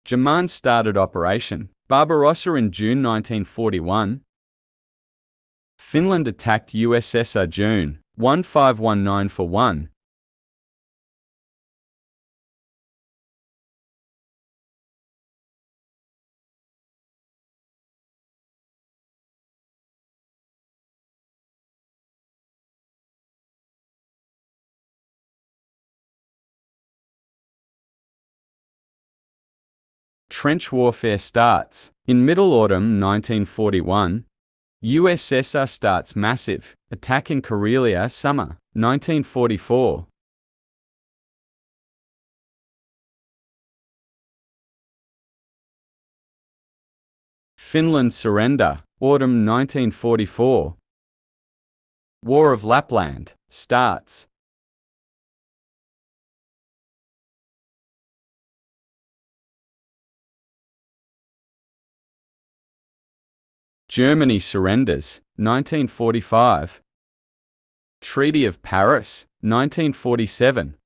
Germans started Operation Barbarossa in June 1941. Finland attacked USSR June 1519 Trench warfare starts. In middle autumn 1941, USSR starts massive attack in Karelia. Summer 1944. Finland surrender. Autumn 1944. War of Lapland starts. Germany surrenders, 1945. Treaty of Paris, 1947.